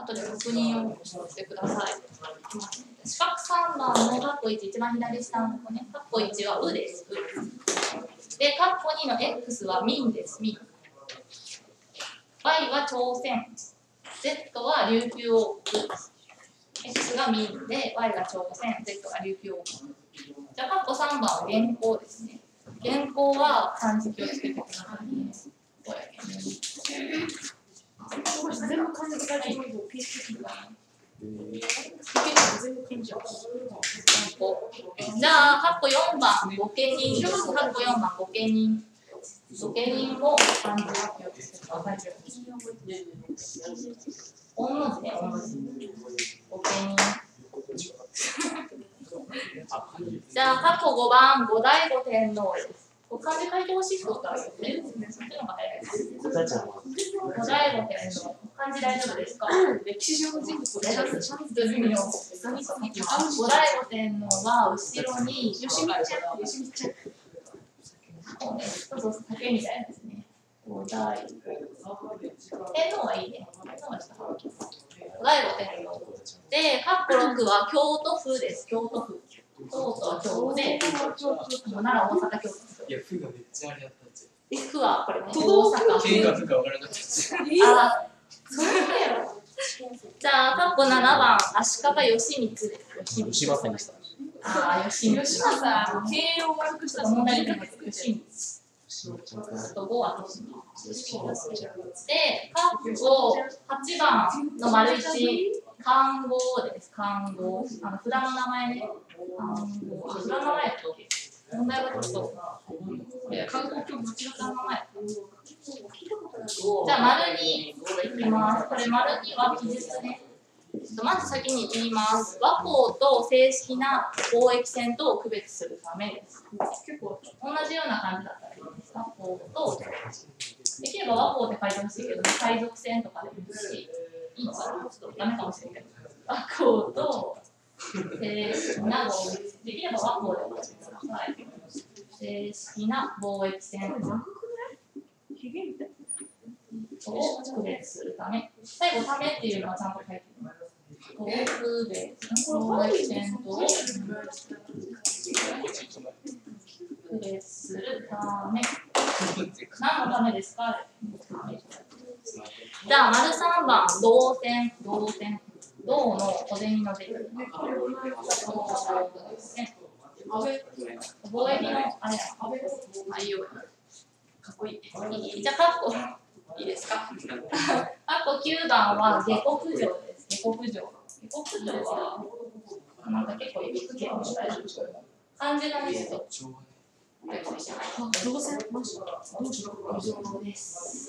後で確認をしてください。四角3番のカッコ1、一番左下のとこね。カッコ1はうです。で、カッコ2の X は民です。民。Y は朝鮮。Z は琉球王国です。X が民で、Y が朝鮮、Z が琉球王国。じゃあ、カッコ3番は原稿ですね。原稿は漢字気をつけてくださいね。こうやけね。 全部漢字が全部ピース的だ。 じゃあ、カッコ4番、御家人です。カッコ4番、御家人。御家人も漢字を気をつけてください。御の字ね、御の字。御家人。じゃあ、カッコ5番、後醍醐天皇です。漢字書いてほしい人ってあるよね。そっちの方が早いです。後醍醐天皇。漢字大丈夫ですか？ 歴史上の人物をちゃんと後醍醐天皇は後ろによしみちゃん。 そうそう、竹みたいなですね。後醍醐。天皇はいいね。天皇はした方がいい。後醍醐天皇。で、カッコ6は京都府です。京都府。京都は京都で、奈良、大阪、京都。 いや、府がめっちゃあれやったんですよ。 府はこれね、大阪。 県が府か分からなかったです。 あ、そうだよ。じゃあ、カッコ7番、足利義満です。 吉正でした。 ああ、義満。 形容を悪くしたら問題になって義満。あと5は義満。で、カッコ8番の丸1、漢号です。漢号。札の名前ね。漢号。札の名前やったっけ？問題はちょっと、韓国語の名前。じゃあ、丸2いきます。これ、丸2は記述ね。まず先に言います。和光と正式な貿易船とを区別するためです。結構同じような感じだったらいいです。和光と、できれば和光って書いてほしいけど、海賊船とかでもいいし、いいのかな？ちょっとダメかもしれないけど。和光と正式な貿易船。できれば和光でお書きください。正式な貿易船を区別するため。最後、ためっていうのはちゃんと書いてます。区別、貿易船と区別するため。何のためですか？じゃあ、丸3番、銅線。銅の小銭の出る。貿易のあれや。 あ、いいよ。かっこいい。 じゃあ、カッコいいですか？カッコ9番は下克上です。下克上。下克上は、なんか結構いくつか漢字がね、ちょっと。 どうせマジです。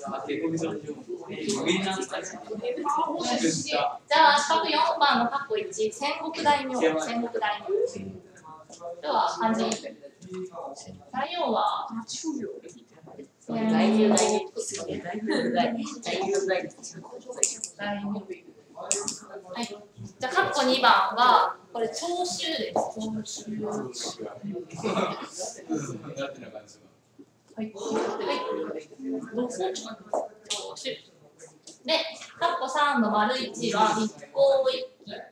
上なんですか？ じゃあ、四角4番のカッコ1、戦国大名。戦国大名。では、漢字。大名は、はい。じゃあ、カッコ2番は、これ、長州です。長州。はい。で、カッコ3の丸1は、立候一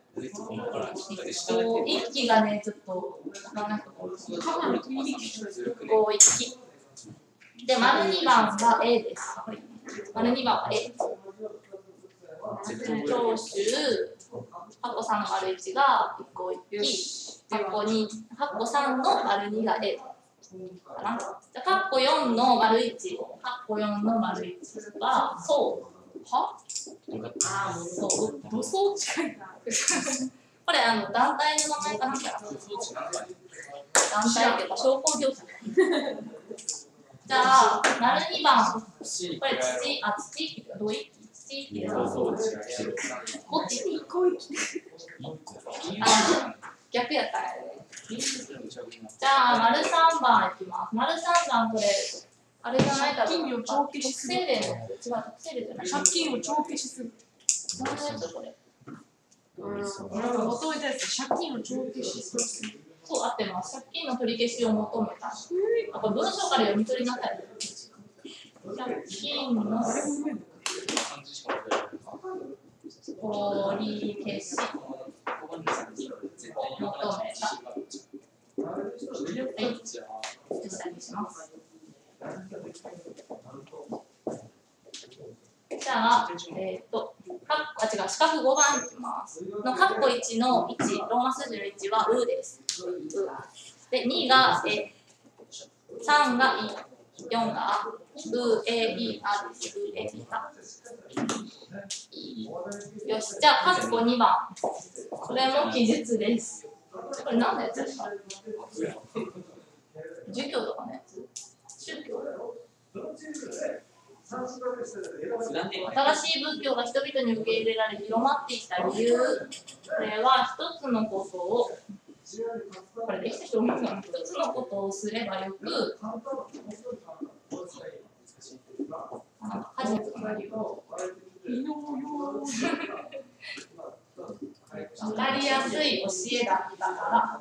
揆。一揆がね、ちょっと、わからなくて。立候一揆。で、丸2番が A です。丸2番は A。長州、カッコ3の丸1が立候一揆。カッコ3の丸2が A。かな。じゃあ、カッコ4の丸1。カッコ4の丸1は、そう。は？ああ、そう。武装近いな。これ、団体の名前かなんか。団体っていうか、商工業者。じゃあ、丸2番。これ、土っていうか、どういう土っていうか、こっちに来い。逆やったらね。じゃあ、丸3番いきます。丸3番、これ、あれじゃないか。 借金を帳消しする。 違う、特性例じゃない。 借金を帳消しする。 何のやつこれ。 求めたやつ、借金を帳消しする。 そう、合ってます。借金の取り消しを求めた。これ文章から読み取りなさい。借金の。 取り消し求めた。下にします。じゃあ、四角5番いきます。のカッコ1の1、ローマ数字の1はうです。で、2がえ、3がい、4があ、う、え、い、あです。う、え、い、あ。よし、じゃあ、カッコ2番。これも記述です。これ何のやつですか？儒教とかのやつ？宗教？新しい仏教が人々に受け入れられ広まっていった理由、これは一つのことを、これできた人思うかな、一つのことをすればよく、初めてかなりを分かりやすい教えだったから、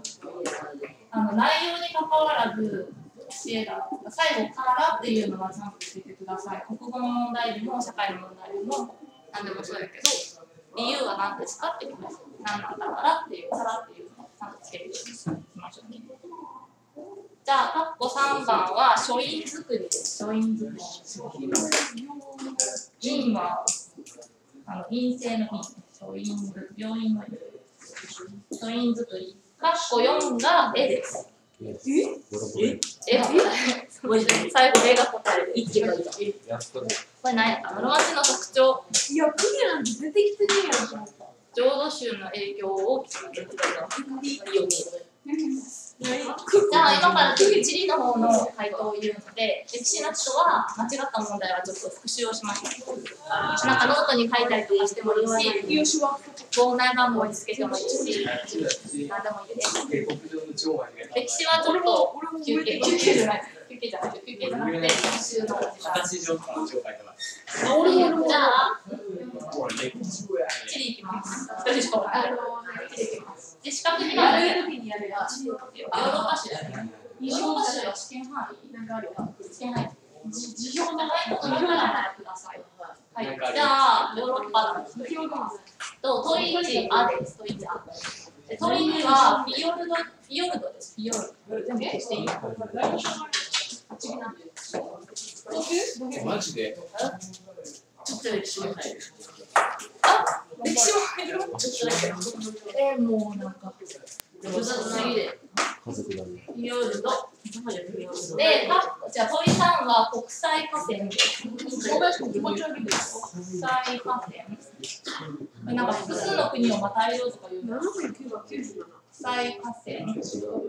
内容に関わらず、教えだ最後からっていうのはちゃんと教えてください。国語の問題でも社会の問題でも何でもそうやけど、理由は何ですかってことです。何なんだからっていうのをちゃんとつけるようにしましょうね。じゃあ、カッコ3番は書院作りです。書院作り。院は陰性の院。書院、病院の院。書院作り。カッコ4が絵です。絵が最後絵が答える。一がいい。これ何やったの？室町の特徴。 いや、クリなんて出てきてねえやん。 浄土宗の影響を聞いてください。じゃあ今から地理の方の回答を言うので、歴史の人は間違った問題はちょっと復習をしましょう。なんかノートに書いたりとかしてもいいし、校内番号につけてもいいし、何でもいいです。歴史はちょっと休憩じゃなくて復習の時間。じゃあ地理いきます。一人しかない。で四角になるヨーロッパ州だね。ヨーロッパ州は試験範囲なんかあるか。試験範囲。辞表のことだからください。はい。じゃあヨーロッパの人いきます。問い1あです。問い1あ。問い2はフィヨルドです。フィヨルド。全部消していい？ マジで？ ちょっと歴史も入る。あ、歴史も入る。ちょっとだけ。もうなんか複雑すぎで。フィヨルド。で、じゃあ問い3は国際河川です。国際河川。なんか複数の国をまたいどうとかいう。国際河川。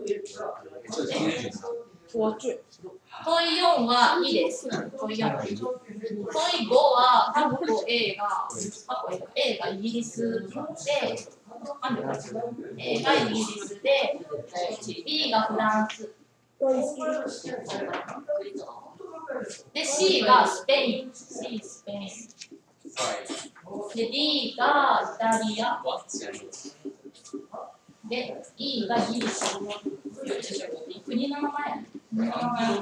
問い4はいいです。問い4。問い5はカッコ A がイギリスで、A がイギリスで、B がフランス。で、C がスペイン。C スペイン。で、D がイタリア。で、E がイギリス。国の名前。じゃ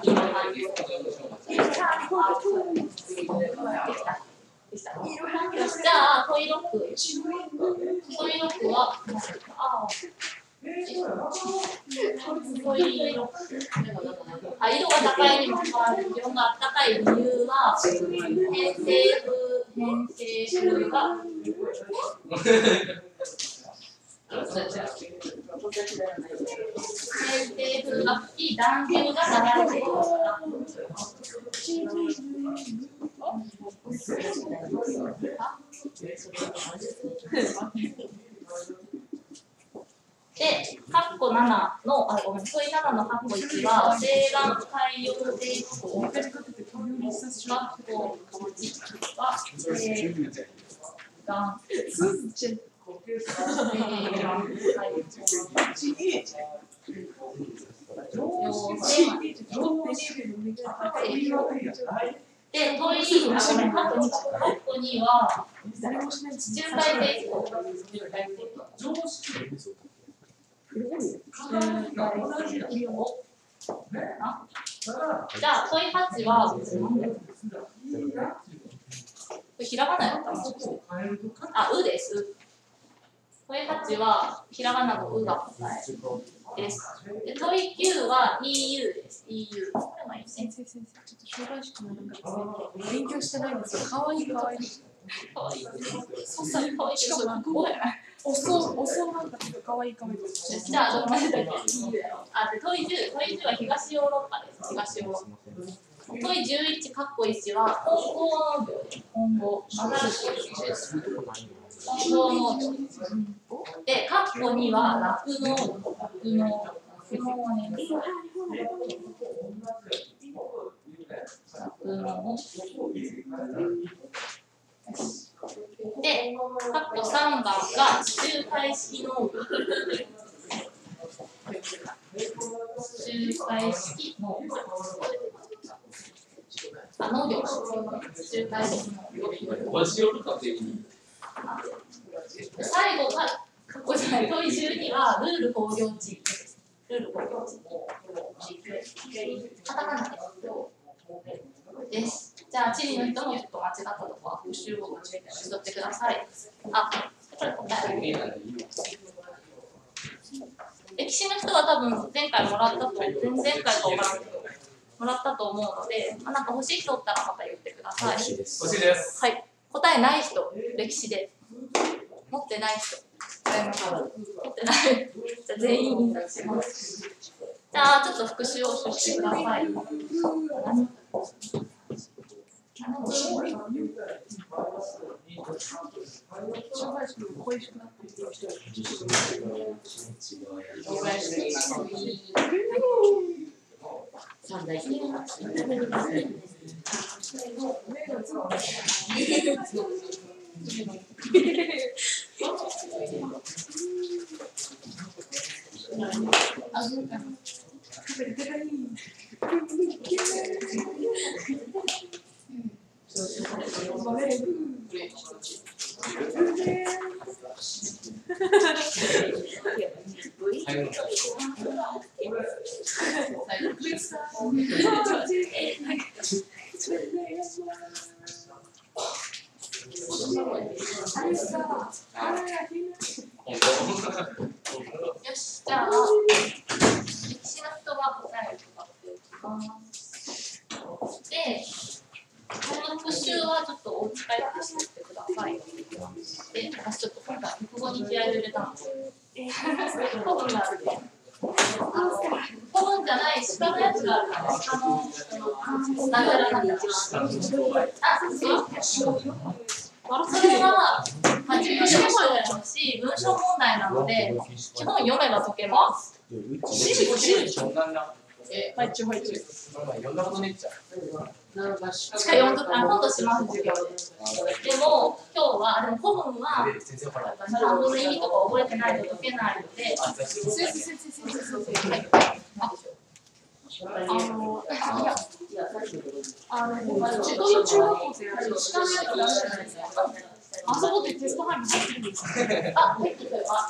あ、問い6は、色が高いにもかかわらず、気温が高い理由は、偏西風が吹き、暖流が流れているから。で、カッコ7の、問い7のカッコ1は、西岸海洋抵抗。カッコ1は、西岸。で、問い2は地中海抵抗。じゃあ問い8はれひらがなやったの？あ、うです。問い8はひらがなのうが答えです。で問い9は EU です。EU。これもいいね。 先生、ちょっと障害者のなんかですね、勉強してないんですよ。かわいいかわいい。 かわいい。そうさ、かわいいけど、なんかこうやな。 おそうなんかかわいいかわいい。 じゃあ、ちょっと待って。あ、で問い10は東ヨーロッパです。東ヨーロッパ。問い11カッコ1は混合農業です。混合。混ざるっていうです。混合農業。で、カッコ2は酪農。酪農はね。で、カッコ3番が周回式農業。周回式農業。農業。周回式農業。最後が、問い12はルール工業地域です。ルール工業地域。カタカナです。じゃあ、地理の人もちょっと間違ったところは復習をしとってください。あ、これ答え。歴史の人は多分前回もらったと、前々回か分からんけど、もらったと思うので、なんか欲しい人おったらまた言ってください。 欲しいです。 はい。答えない人、歴史で。持ってない人。持ってない。じゃあ全員印刷します。じゃあちょっと復習をしてください。よし、じゃあ、歴史の人は答えを使っていきます。で、この復習はちょっとお使いしてみてください。で、私ちょっと今回、国語に気合いを入れたんですよ。古文があるね。古文じゃない、下のやつがあるから、下の、なんちゃらなんだ。それは、初めの試験もやるし、文章問題なので、基本読めば解けます。 はい、中。 読んだことねっちゃう。 しか読んど今度します授業で。でも今日は古文は単語の意味とか覚えてないと解けないので。 自分の中学校って下のやつがあるじゃないですか。あそこでテスト範囲入ってるんですか？ あ、入ってるわ。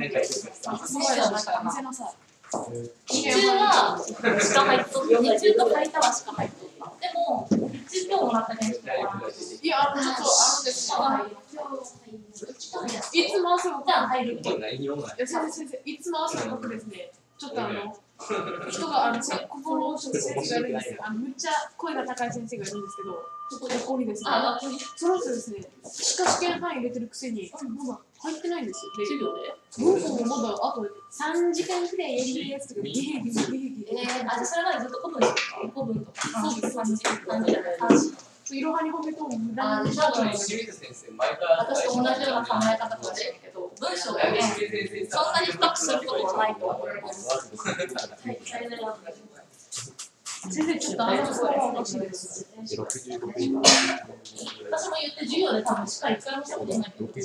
見せなさい。 日中はしか入っとった。日中と書いたはしか入っとった。でも、日中今日もらったね。 いや、ちょっとあるんですよ。いつも汗をかく。先生、いつも汗をかくですね。ちょっと人が心の先生がいるんですよ。むっちゃ声が高い先生がいるんですけど、ここにですね、その人ですね、試験範囲入れてるくせに、まだ入ってないんですよ。 授業で？ 僕もまだあと3時間くらいやりやすとか、 じゃあそれまでずっと古文ですか？古文とか。そうです、3時間。 いろはに褒めと無駄に。 多分、私と同じような考え方かもしれんけど、文章がね、そんなに深くすることはないと思います。 先生、ちょっとはおかしいです。 私も言って授業で多分しっかり使いましたことないけど。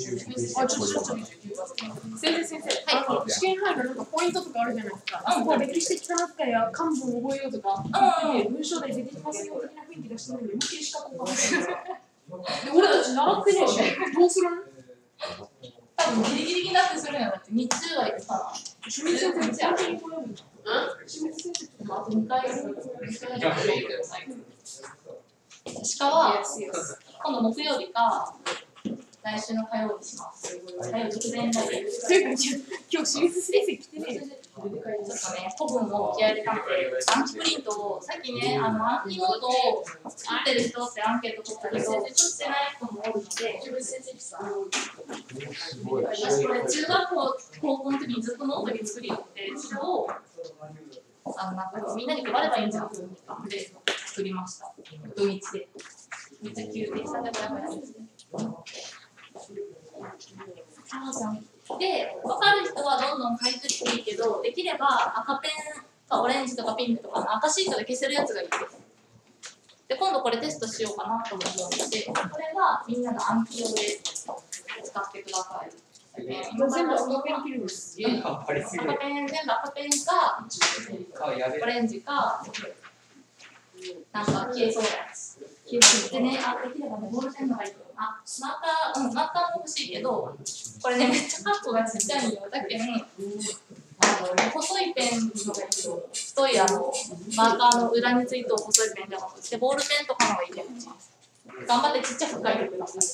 先生、試験範囲のなんかポイントとかあるじゃないですか。あそこは歴史的な扱いや漢文を覚えようとか、文章で出てきますよ的な雰囲気出してるのに、無理しかこうかもしれない。で、俺たち習ってねえし、どうするの？ 多分ギリギリになってするんやろって、日中は言ってたな。 清水先生、本当にこれ読むの？清水先生、 あと2回する。 鹿は Yes, yes. 今度木曜日か来週の火曜日します。火曜直前だけ。 というか、今日私立先生来てね。 ちょっとね、古文を気合い入れたので、暗記プリントを、さっきね、暗記ノートを作ってる人ってアンケート取ったけど、作ってない人もおるので、私これ中学校、高校の時にずっとノートに作りよって、それをなんかみんなに配ればいいんじゃんって作りました。土日で。めっちゃ急で、300円ですね。で、分かる人はどんどん書いてっていいけど、できれば赤ペンかオレンジとかピンクとかの赤シートで消せるやつがいいです。で、今度これテストしようかなと思うので、これはみんなの暗記用で使ってください。 今全部赤ペン切るんです。 赤ペン、全部赤ペンか、オレンジか、なんか消えそうなやつ。でね、できればね、ボールペンのがいいと思う。マッカーも欲しいけど、これね、めっちゃカッコがちっちゃいんよ。だけど、細いペンのがいいと思う。太いマーカーの裏について細いペンじゃなくて、ボールペンとかのがいいと思います。頑張ってちっちゃく書いてください。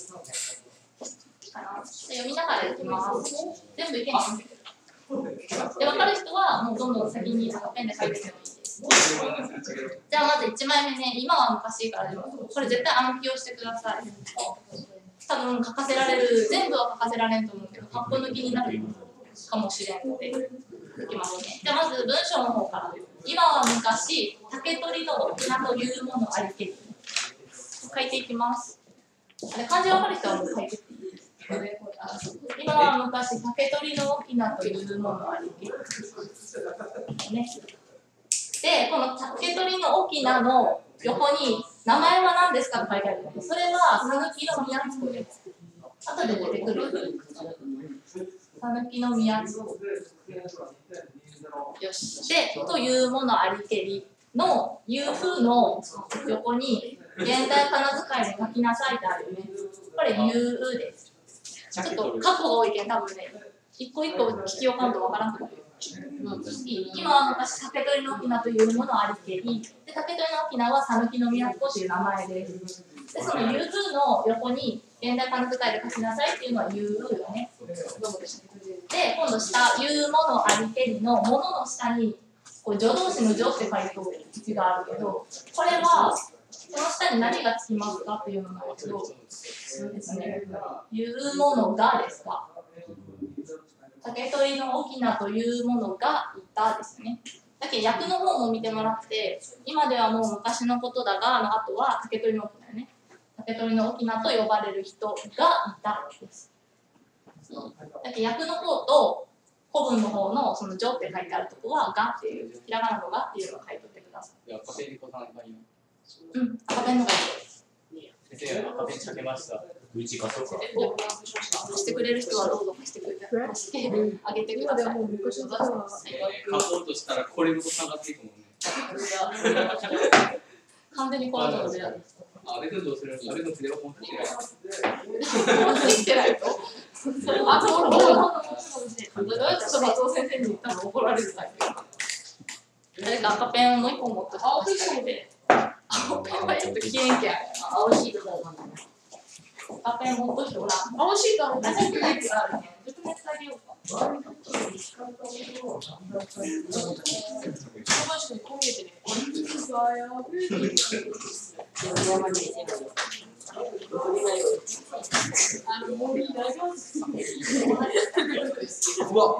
読みながらいきます。全部いけます。で、分かる人はもうどんどん先に赤ペンで書いてもいいです。じゃあまず1枚目ね、今は昔からでも、これ絶対暗記をしてください。多分書かせられる、全部は書かせられんと思うけど、カッコ抜きになるかもしれんので、いきますね。じゃあまず文章の方から。今は昔、竹取の沖縄というものありけり。書いていきます。漢字分かる人はもう書いていい。今は昔、竹取の沖縄というものありけり。ね。で、この竹取の沖縄の横に名前は何ですかって書いてあるので、それは讃岐の宮津です。後で出てくる。讃岐の宮津。よし。で、というものありけりのいう風の横に現代仮名遣いで書きなさいってあるよね。これ言うです。ちょっと過去が多いけん多分ね、一個一個聞きよかんとわからんくなる。今は昔、竹取の沖縄というものありけり、で竹取の沖縄は讃岐の都という名前です。で、そのいう風の横に現代仮名遣いで書きなさいっていうのは言うよね。で、今度下、いうものありけりのものの下に、こう助動詞の助って書いておく字があるけど、これは、この下に何がつきますかっていうのなんですけど、ですね、いうものがですか。竹取の沖縄というものがいたですね。だけど訳の方も見てもらって、今ではもう昔のことだが、の後は竹取の沖縄ね。竹取の沖縄と呼ばれる人がいたです。だけど訳の方と古文の方のその「じょ」って書いてあるとこは「が」っていう、ひらがなの「が」っていうのを書いておいてください。 赤ペンに書かないかいいの。 うん、赤ペンのがいいです。 先生、赤ペン書けました。 うちかそうか。 貸してくれる人はどうぞ貸してくれてあげてください。 もう昔の人は書こうとしたらこれごと下がっていくもんね。 完全にこのところでやる。 あれでどうする？あれの筆を持ってきてない。 持ってきてないと。あ、そう、どうやって松尾先生に言ったら怒られるタイプ。誰か赤ペンをもう一個持って青ペンで。青ペンはちょっと消えんけん。青シートだな。赤ペン持っとしておらん。 青シートのあ、さっきのやつがあるね。熟熱あげようか。 確かにこう見えてね。森大丈夫ですか？ うわ。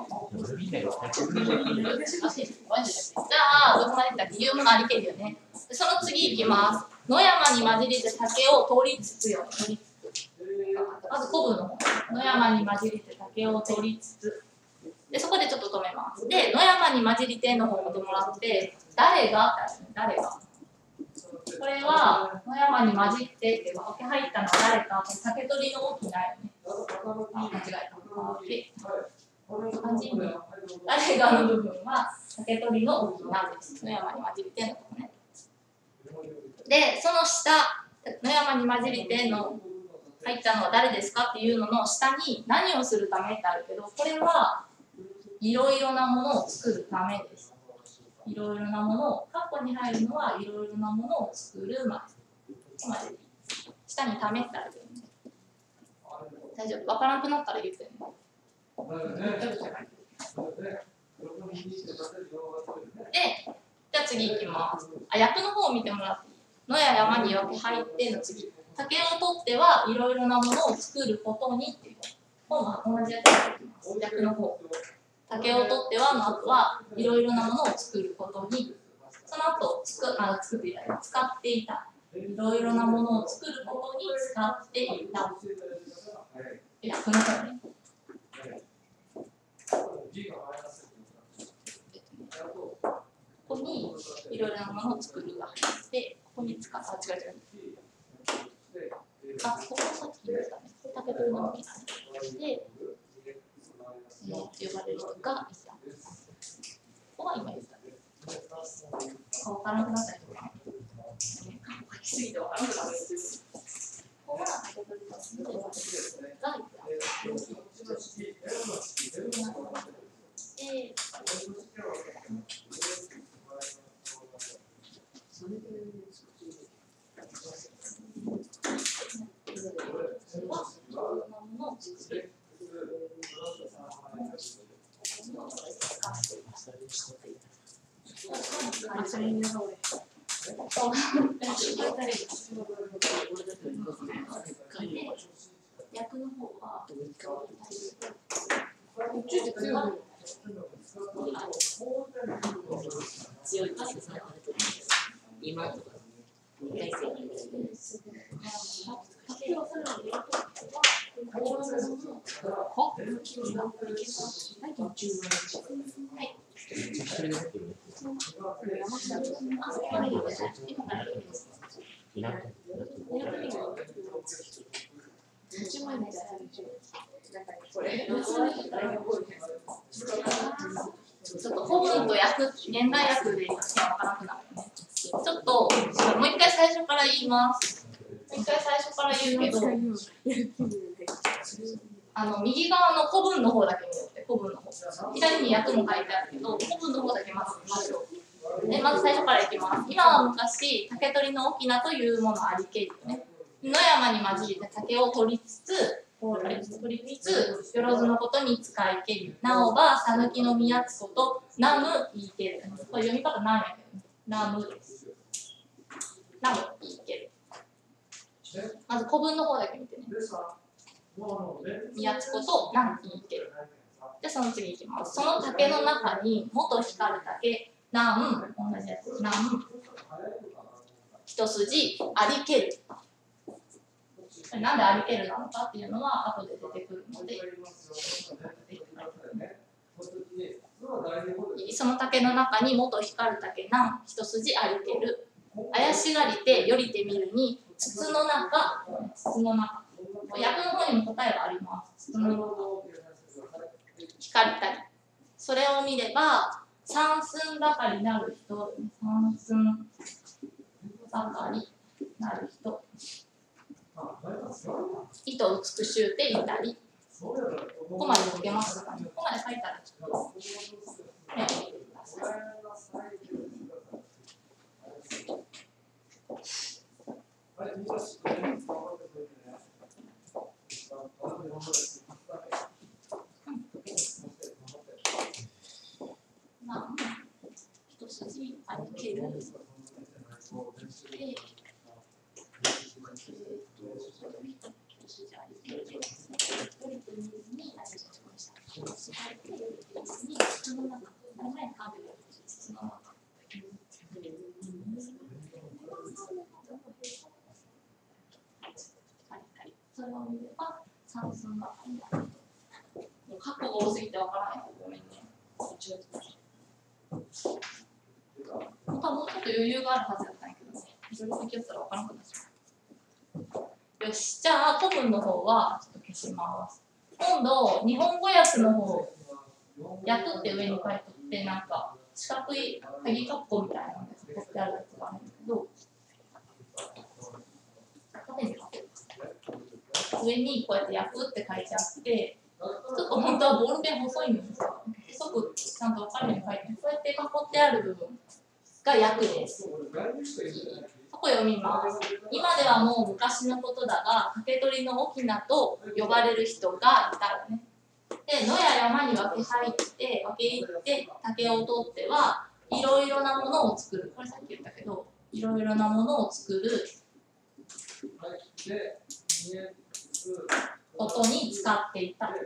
じゃあ、どこまで行ったっけ？言うものありけるよね。その次いきます。野山に混じりて竹を取りつつよ。まず古文の方。野山に混じりて竹を取りつつ。で、そこでちょっと止めます。で、野山に混じりての方を見てもらって、誰がってあるね。誰が。これは、野山に混じってって分け入ったのは誰か、竹取りの大きなよね。あ、間違えた。感じに、誰がの部分は竹取りの大きなです。野山に混じりてのとこね。で、その下、野山に混じりての入ったのは誰ですかっていうのの下に何をするためってあるけど、これはいろいろなものを作るためです。いろいろなものを、括弧に入るのはいろいろなものを作る前。 ここまで下に試したらいいよね。大丈夫。わからなくなったら言ってね。大丈夫じゃない。で、じゃあ次いきます。役の方を見てもらっていい。野や山に分け入っての次。竹を取ってはいろいろなものを作ることにっていう。本は同じやつでいきます。役の方。竹を取ってはの後はいろいろなものを作ることに。その後使っていた。いろいろなものを作ることに使っていた。役の方ね。ここにいろいろなものを作るが入って、ここに使う。あ、違う。あ、ここさっき言いましたね。竹取りの大きなで、呼ばれる人がいた。ここは今言った。分からなくなったりとか。書きすぎて分からなくなる。ここは竹取りの人がいた。で、役の方は強いですね。今とか大正解です。ちょっと古文と現代訳で分からなくなるね。ちょっともう一回最初から言います。もう一回最初から言うけど、右側の古文の方だけ見よって、古文の方。左に訳も書いてあるけど、古文の方だけまず見ましょう。で、まず最初からいきます。今は昔、竹取の翁というものありけりよね。野山に混じり竹を取りつつ、よろずのことに使いけり。なおば、さぬきの宮津こと、なむ言いける。これ読み方なんやけど、なむです。なむ言いける。まず古文の方だけ見てね。宮津こと、なむ言いける。で、その次いきます。その竹の中に、元光る竹、なん、同じやつ、なん、一筋、ありける。なんでありけるなのかっていうのは後で出てくるので、その竹の中に元光る竹なん一筋ありける。怪しがりてよりてみるに筒の中、役の方にも答えがあります。筒の中、光ったり。それを見れば、三寸ばかりなる人、三寸ばかりなる人。意図美しゅうていたり、ここまで解けますかね。ここまで書いたらちょっと、ね、一筋ありける。それを見れば算数が入んない。過去が多すぎてわからない。ごめんね。本当はもうちょっと余裕があるはずだったんやけどね。いろいろ書き寄ったらわからなくなっちゃう。よし、じゃあ古文の方はちょっと消します。今度、日本語訳の方、訳って上に書いておって、なんか四角い鍵括弧みたいなので取ってあるやつがあるんだけど、上にこうやって訳って書いてあって、ちょっと本当はボールペン細いんですよ。細くちゃんと分かるように書いて、こうやって囲ってある部分が訳です。そここ読みます。今ではもう昔のことだが、竹取の翁と呼ばれる人がいたよね。で、野や山に分け入って竹を取ってはいろいろなものを作る。これさっき言ったけど、いろいろなものを作ることに使っていた。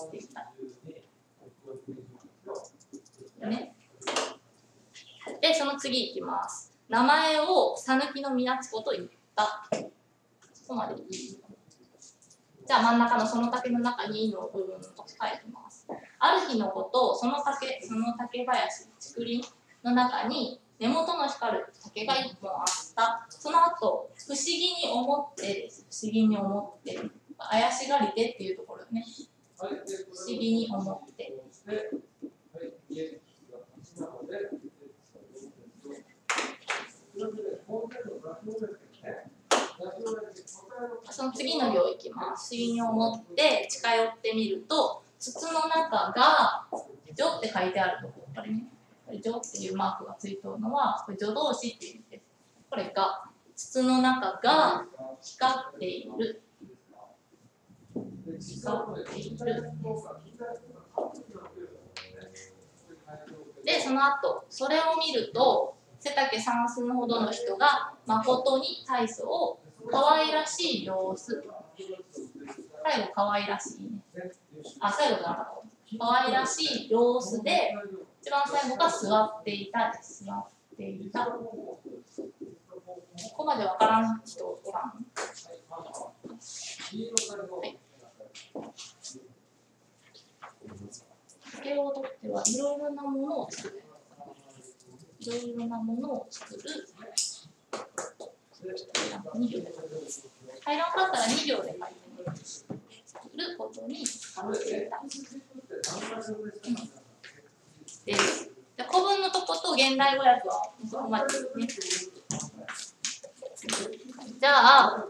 ね。で、その次いきます。名前を讃岐の宮津子と言った。そこまでいい。じゃあ真ん中のその竹の中にの部分を書いてます。ある日のこと、その竹林、竹林の中に根元の光る竹が一本あった。その後、不思議に思って、怪しがりてっていうところね。不思議に思って。その次の行いきます。不思議に思って近寄ってみると、筒の中が「助」って書いてあるところ、これね、助っていうマークがついてるのは、これ助動詞っていう意味です。これが筒の中が光っている。で、その後、それを見ると、背丈三寸ほどの人が誠に大層可愛らしい様子。最後、可愛らしいね。最後じゃなかった。可愛らしい様子で、一番最後が座っていたです。座っていた。ここまでわからん人おらん。はい。竹を取ってはいろいろなものを作る。いろいろなものを作る。2行で入らんかったら2行で書いてみる。作ることに使っていた。で、古文のとこと現代語訳はそこまでですね。じゃあ、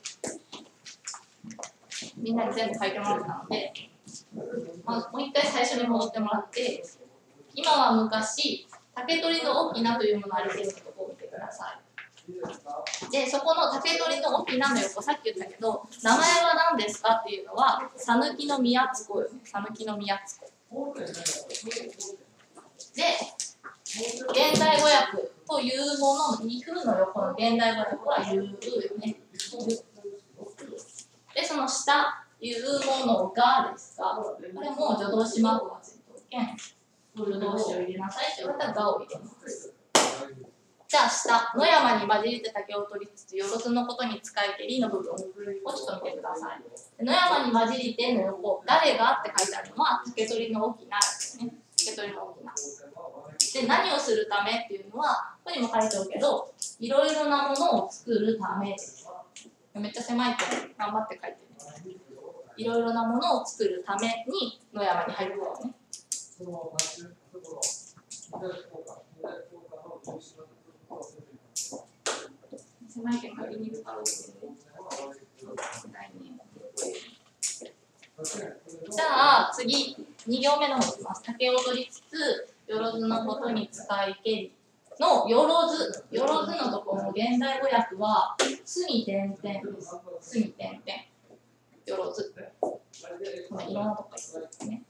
みんなに全部書いてもらったので、もう一回最初に戻ってもらって、今は昔、竹取の翁というものありているところを見てください。で、そこの竹取の翁の横、さっき言ったけど、名前は何ですかっていうのは、讃岐の宮津子よね。讃岐の宮津子。で、現代語訳というものの2風の横の現代語訳は言うよね。で、その下、言うものがですが、これも助動詞マークがついておけん。助動詞を入れなさいって言われたらがを入れます。じゃあ下、野山に混じりて竹を取りつつ、よろずのことに使い切りの部分をちょっと見てください。野山に混じりての横、誰がって書いてあるのは竹取の翁ですね。竹取の翁。で、何をするためっていうのは、ここにも書いておくけど、いろいろなものを作るためです。めっちゃ狭いけど、頑張って書いてね。いろいろなものを作るために野山に入るからね。狭いけど仮に使うじゃあ次、2行目の方いきます。竹を取りつつ、よろずのことに使いけりのよろずのところの現代語訳は、すに点々です。すに点々。よろず。いろんなところですね。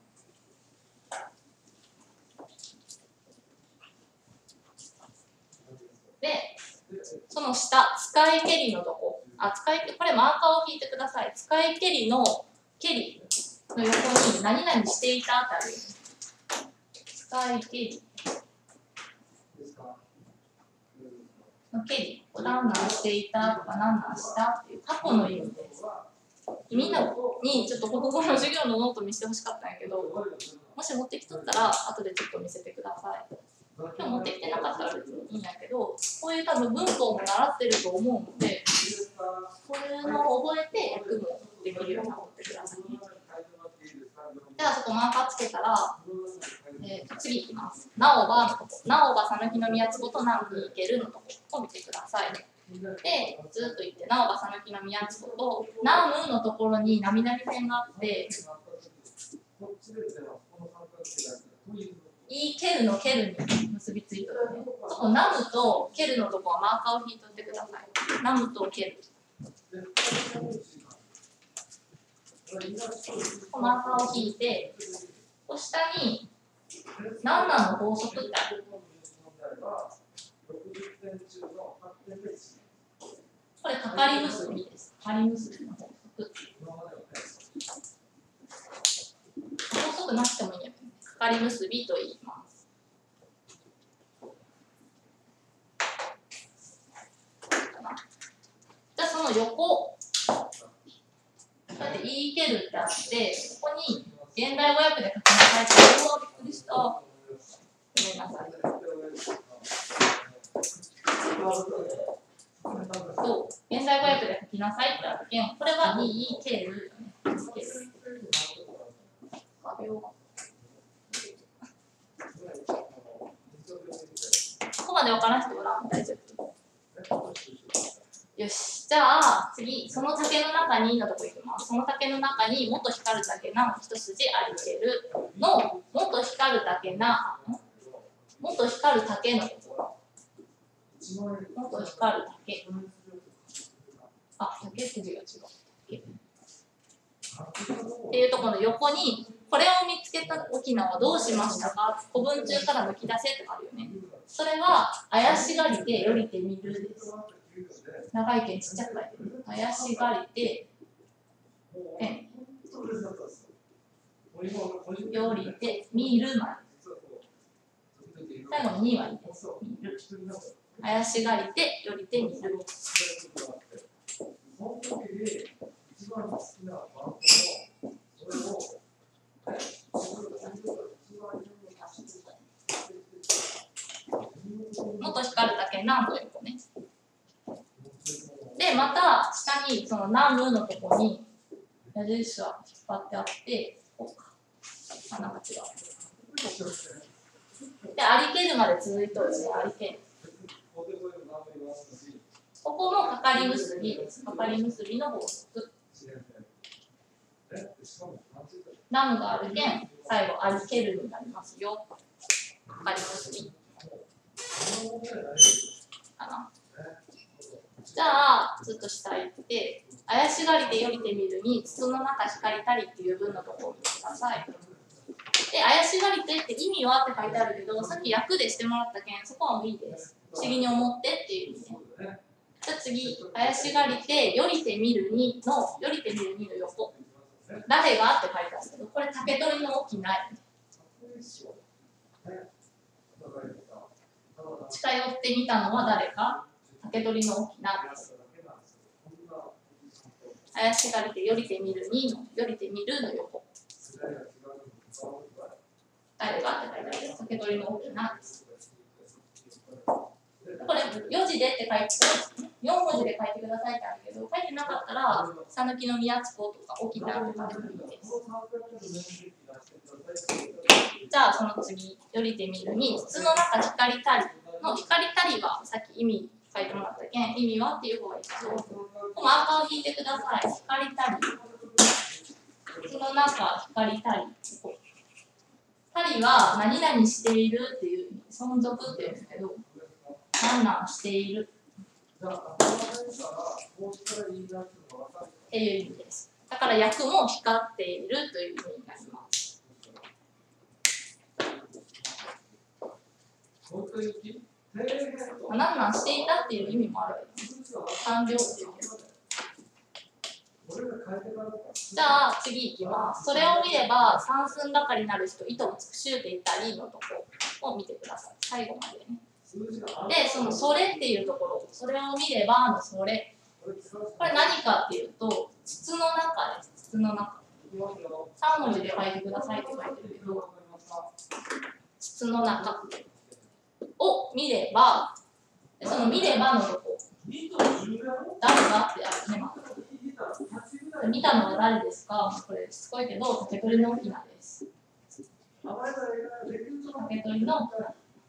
で、その下、使いけりのとこ。これマーカーを引いてください。使いけりのけりの横に何々していたってある。使いけりのけり。何々していたとか何々したっていう過去の意味です。みんなにちょっと国語の授業のノート見せてほしかったんやけど、もし持ってきとったら後でちょっと見せてください。今日持ってきてなかったら別にいいんやけど、こういう多分文法も習ってると思うので、こういうのを覚えて訳もできるようになってくださいね。じゃあそこマーカーつけたら、次いきます。なおば讃岐の宮津子と南部に行けるのとこを見てください。で、ずっと言って、なおば讃岐の宮津子と南部のところになみなみ線があって、いいケルのケルに結びついてるね。ナムとケルのとこはマーカーを引いとってください。 ナムと蹴る。マーカーを引いて、下に何々の法則ってある。これ、かかり結びです。かかり結びの法則。法則なくてもいいんやけど、かかり結びと言います。じゃあ、その横、こうやって言い切るってあって、ここに現代語訳で書きなさいって、びっくりした。ごめんなさい。そう、現代語訳で書きなさいってあるけん、これは言い切る。ここまで分からん人は大丈夫。よし、じゃあ次、その竹の中にのとこ行きます。その竹の中にもっと光る竹な一筋ありけるのもっと光る竹なもっと光る竹のところ。もっと光る竹。あ、竹って字が違う。っていうところの横にこれを見つけた沖縄はどうしましたか？古文中から抜き出せってあるよね。それは怪しがりてよりてみるです。長い剣ちっちゃく書いてる。怪しがりてよりてみるまで。最後の2はいいです。見る。怪しがりてよりてみる。もっと光る竹南という子ね。で、また下にその南部のとこに矢印が引っ張ってあって、こうか。あ、なんか違う。で、ありけるまで続いてるね、ありける。ここもかかり結びです。かかり結びの法則。ナムがあるけん、最後、ありけるになりますよ。かかり結び。かな。じゃあ、ずっと下行って、怪しがりてよりてみるに、筒の中光たりっていう文のところを見てください。で、怪しがりてって意味はって書いてあるけど、さっき訳でしてもらったけん、そこはもういいです。不思議に思ってっていう意味ね。じゃあ次、怪しがりてよりてみるにの、よりてみるにの横。誰がって書いてあるけど、これ竹取の起きない。近寄ってみたのは誰か？竹取の起きないです。怪しがりてよりてみるにの、よりてみるの横。誰がって書いてある。竹取の起きないです。これ4字でって書いて、4文字で書いてくださいってあるけど、書いてなかったら、讃岐の宮津子とか起きたって書いてもいいです。じゃあその次、よりてみるに、筒の中光たりの光たりはさっき意味書いてもらったけん、意味はっていう方がいいけど、マーカーを引いてください。光たり。筒の中光たり。たりは何々しているっていう存続っていうんですけど、何々しているっていう意味です。だから役も光っているという意味になります。何々していたっていう意味もあるけど、完了っていうけど。じゃあ次いきます。それを見れば三寸ばかりなる人、糸を尽くしゅうていったりのとこを見てください。最後までね。で、そのそれっていうところ、それを見ればのそれ。これ何かっていうと、筒の中です。筒の中。3文字で書いてくださいって書いてるけど、筒の中を見れば、その見ればのとこ、誰がってあるね、まず。見たのは誰ですか？これしつこいけど、竹取の翁です。竹取のが、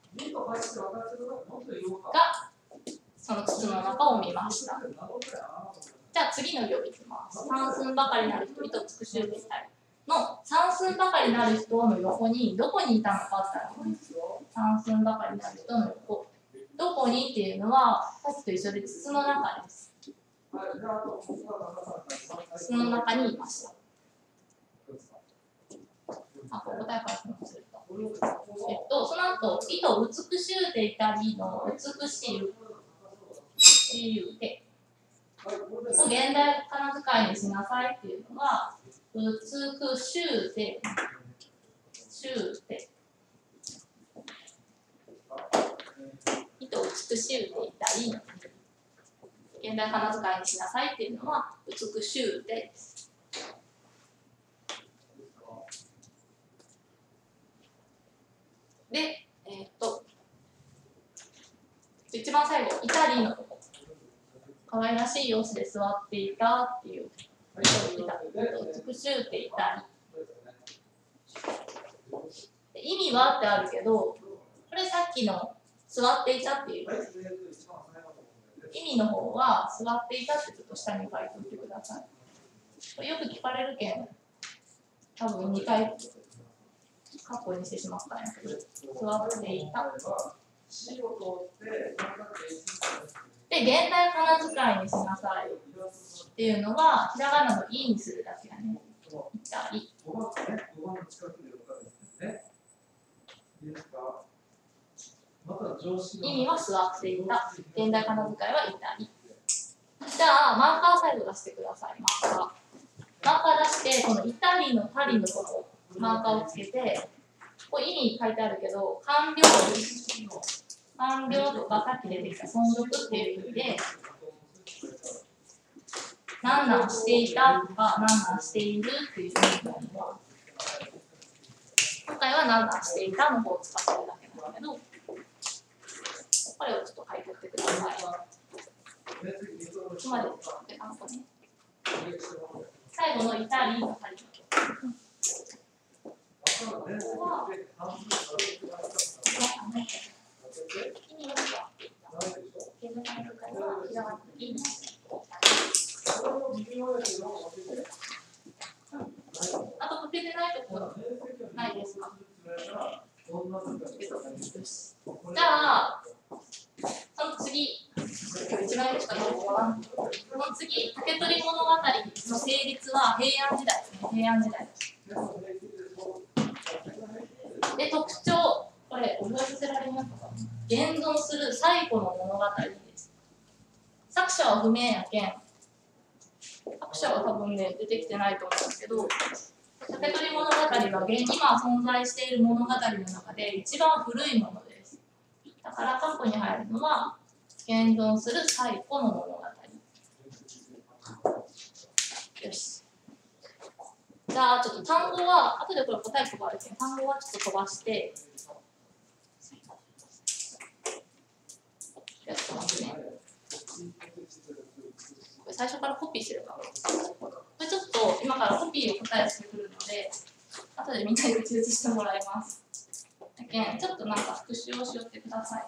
その筒の中を見ました。じゃあ次の行いきます。三寸ばかりなる人、糸を尽くしゅうていたりの三寸ばかりなる人の横にどこにいたのかってあるんですよ。三寸ばかりなる人の横。どこにっていうのは、さっきと一緒で筒の中です。 その中にいました。あ、ここ答えからすると。その後、意図美しゅうていたりの美しいで、現代仮名遣いにしなさいっていうのは、美しゅうて、意図美しゅうていたり、現代仮名遣いにしなさいっていうのは、美しゅうてです。で、一番最後、イタリーのとこ。可愛らしい様子で座っていたっていう。美しゅうていたり。意味はってあるけど、これさっきの座っていたっていう。意味の方は座っていたってちょっと下に書いておいてください。これよく聞かれるけん、多分2回カッコにしてしまったんやけど、座っていた。で、現代仮名遣いにしなさいっていうのは、ひらがなのいにするだけやね。いたり。意味は座っていた。現代仮名遣いはいたり。じゃあ、マーカー最後出してください。マーカー出して、このイタリのタリのところ、マーカーをつけて、ここ意味書いてあるけど、完了とかさっき出てきた存続っていう意味で、何々していたとか、何々しているっていう意味のもの。今回は何々していたの方を使ってるだけなんだけど、これをちょっと書いておいてください。ここまでであとね。最後のイタリーのタリ。ここは、あと解けてないところないですか？じゃあ、その次、一番よくしかないのは、その次、竹取物語の成立は平安時代ですね。平安時代です。で、特徴、これ、覚えさせられますか？現存する最古の物語です。作者は不明やけん、作者は多分ね、出てきてないと思うんですけど、竹取物語は今存在している物語の中で一番古いものです。だから、過去に入るのは、現存する最古の物語。よし。じゃあ、ちょっと単語は、後でこれ答え配るけど、単語はちょっと飛ばして、やってますね。これ最初からコピーしてるから。これちょっと今からコピーを答えしてくるので、後でみんなに打ち打ちしてもらいます。だけん、ちょっとなんか復習をしよってください。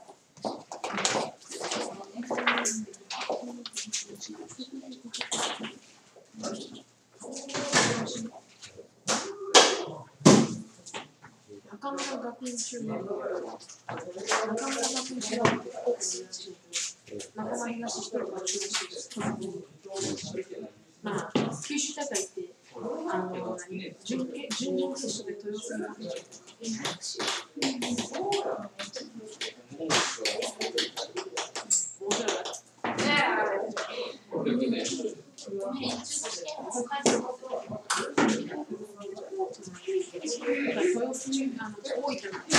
中村学院中学中学中村東一人が中学まあ、九州大会って準々決勝で豊洲に負けちゃった。豊洲中大分今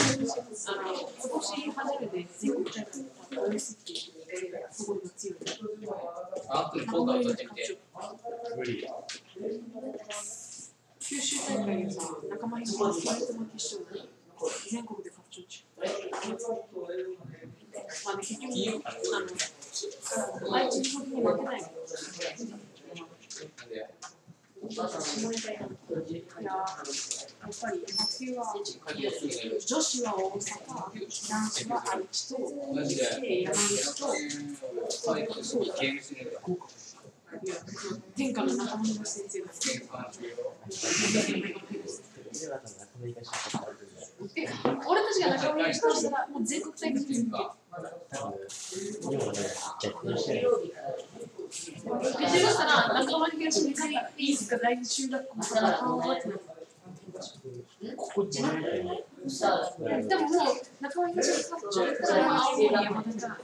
年初めて全国大会に豊洲っていうすごい強い。九州大会でさ、仲間入りの決勝に全国で勝ち中。まあ、結局、愛知の時に負けないの。いや、やっぱり野球は女子は大阪、男子は愛知と山口と天下の中村先生が俺たちが中村したらもう全国大会に行け。 は仲間東に帰っていいですか、第二中学校から。 こっちのでももう、仲間東に中学から青森山田が、野田学園から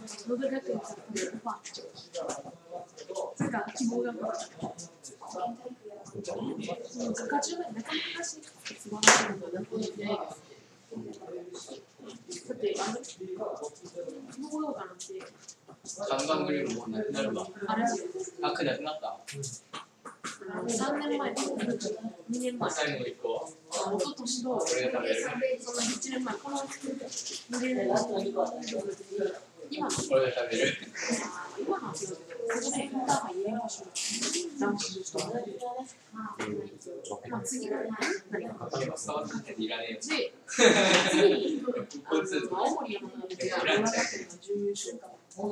なんか希望がなかった。中中まで中間東に素晴らしいのがなくて、だって、その頃からって、 看板グループもなくなるわ。 あれなくなった 3年前、2年前、 最後の1個。 一昨年と、その1年前、この2年今の俺が食べる。 今のは違うけど、ここでインターハイ入れましょう。男子女子と。まあ次は何か。 今スタートかけていらねえよ。 で、次に、青森山田で、山田学園が準優勝。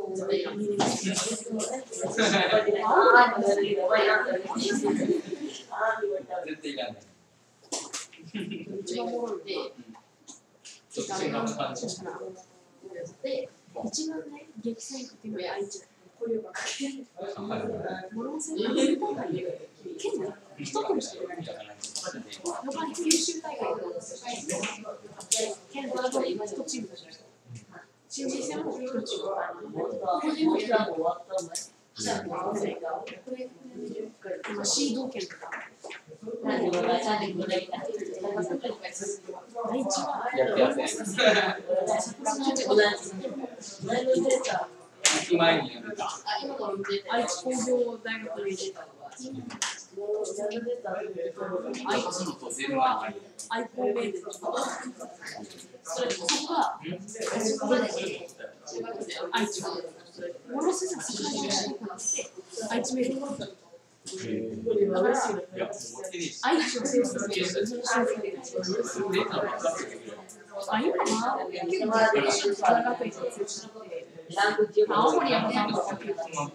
絶対いらない。 一番おもろいで、 ちょっと違う感じ。 で、一番ね、激戦区っていうのは愛知だ。これが諸線の県内、一組しかいない。他に九州大会の県内で一チームだし。新人戦も一チーム。今シード権とか。愛知は前にやめた。 愛知工業大学に出たのは愛知は愛工名でそこが愛知は諸瀬さん世界中四国なんて愛知名でだから愛知を制するあ、今は結構学園が強くて青森山田の青森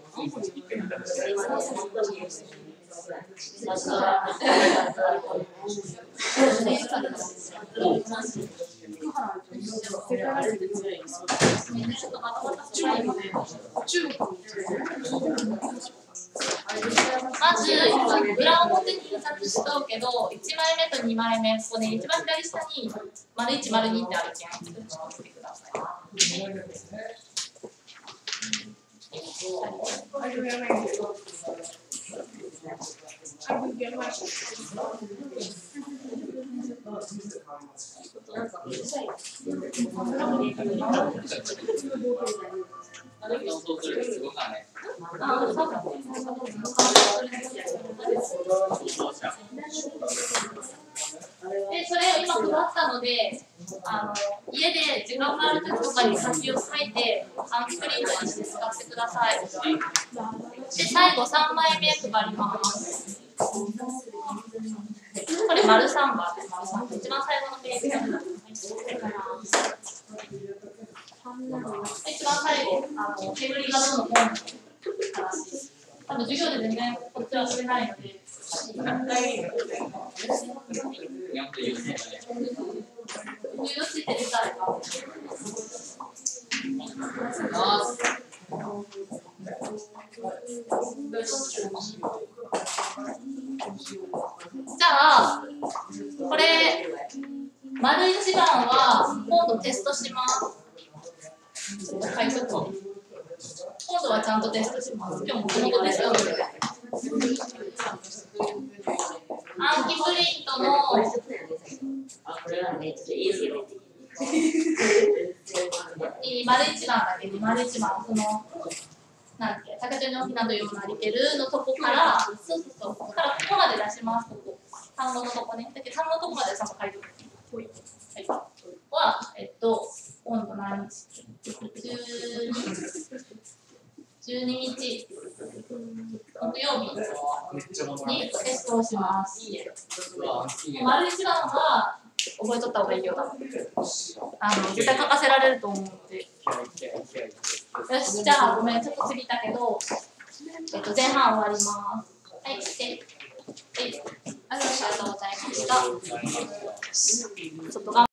まず裏表に印刷しとうけど、1枚目と2枚目、ここね、一番左下に丸1、丸2ってあるけん、どっちも見てください。で、それを今配ったので、家で時間があるときとかに先を書いて、スクリーンにして使ってください。で、最後3枚目配ります。これ丸3番です。一番最後のページ。一番最後、煙がどうのこうの話。多分授業で全然こっちは触れないので。14って出たらか。じゃあ、これ、丸1番は今度テストします。ちょっと書いとこう。今度はちゃんとテストします。今日もこの後テストをして暗記プリントの丸1番だけで、丸1番、その、なんて、竹取のひなというなりけるのとこから、ここまで出します、ここ。単語のとこね。だけど単語のとこまでちゃんと書いておく。はい。は、今度何日 ?12 日、木曜日にテストをします。丸1番は覚えとった方がいいよ。絶対書かせられると思うので。よし、じゃあごめん、ちょっと過ぎたけど、前半終わります。はい、ありがとうございました。ちょっと